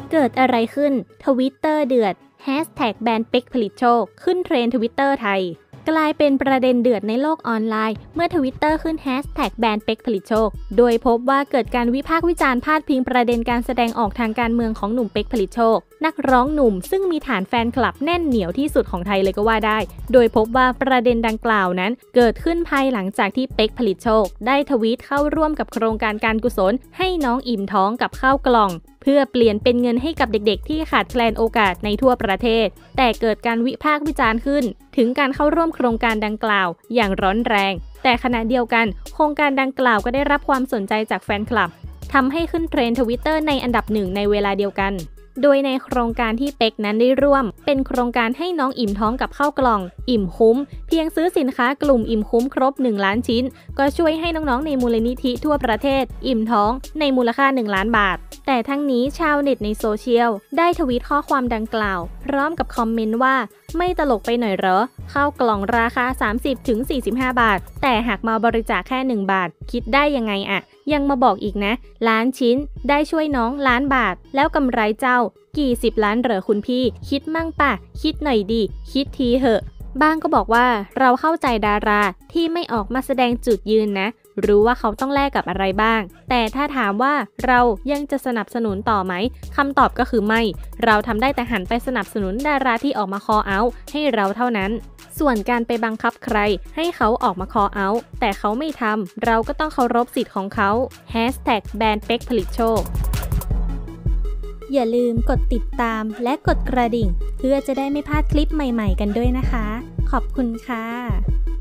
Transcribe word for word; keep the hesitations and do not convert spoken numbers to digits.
เกิดอะไรขึ้นทวิตเตอร์เดือดแฮชแท็กแบนเป็กผลิตโชคขึ้นเทรนด์ทวิตเตอร์ไทยกลายเป็นประเด็นเดือดในโลกออนไลน์เมื่อ Twitter ขึ้นแฮชแท็กแบนเป็กผลิตโชคโดยพบว่าเกิดการวิพากษ์วิจารณ์พาดพิงประเด็นการแสดงออกทางการเมืองของหนุ่มเป็กผลิตโชคนักร้องหนุ่มซึ่งมีฐานแฟนคลับแน่นเหนียวที่สุดของไทยเลยก็ว่าได้โดยพบว่าประเด็นดังกล่าวนั้นเกิดขึ้นภายหลังจากที่เป็กผลิตโชคได้ทวีตเข้าร่วมกับโครงการการกุศลให้น้องอิ่มท้องกับข้าวกล่องเพื่อเปลี่ยนเป็นเงินให้กับเด็กๆที่ขาดแคลนโอกาสในทั่วประเทศแต่เกิดการวิพากษ์วิจารณ์ขึ้นถึงการเข้าร่วมโครงการดังกล่าวอย่างร้อนแรงแต่ขณะเดียวกันโครงการดังกล่าวก็ได้รับความสนใจจากแฟนคลับทำให้ขึ้นเทรนด์ Twitter ในอันดับหนึ่งในเวลาเดียวกันโดยในโครงการที่เป็กนั้นได้ร่วมเป็นโครงการให้น้องอิ่มท้องกับข้าวกล่องอิ่มคุ้มเพียงซื้อสินค้ากลุ่มอิ่มคุ้มครบหนึ่งล้านชิ้นก็ช่วยให้น้องๆในมูลนิธิทั่วประเทศอิ่มท้องในมูลค่าหนึ่งล้านบาทแต่ทั้งนี้ชาวเน็ตในโซเชียลได้ทวีตข้อความดังกล่าวพร้อมกับคอมเมนต์ว่าไม่ตลกไปหน่อยเหรอข้าวกล่องราคา สามสิบถึงสี่สิบห้า บาทแต่หากมาบริจาคแค่หนึ่งบาทคิดได้ยังไงอะยังมาบอกอีกนะล้านชิ้นได้ช่วยน้องล้านบาทแล้วกำไรเจ้ากี่สิบล้านเหรอคุณพี่คิดมั่งป่ะคิดหน่อยดิคิดทีเหอะบ้างก็บอกว่าเราเข้าใจดาราที่ไม่ออกมาแสดงจุดยืนนะรู้ว่าเขาต้องแลกกับอะไรบ้างแต่ถ้าถามว่าเรายังจะสนับสนุนต่อไหมคำตอบก็คือไม่เราทำได้แต่หันไปสนับสนุนดาราที่ออกมาคอเอาท์ให้เราเท่านั้นส่วนการไปบังคับใครให้เขาออกมาคอเอาท์แต่เขาไม่ทำเราก็ต้องเคารพสิทธิ์ของเขาแฮชแท็กแบนเป็กผลิตโชคอย่าลืมกดติดตามและกดกระดิ่งเพื่อจะได้ไม่พลาดคลิปใหม่ๆกันด้วยนะคะขอบคุณค่ะ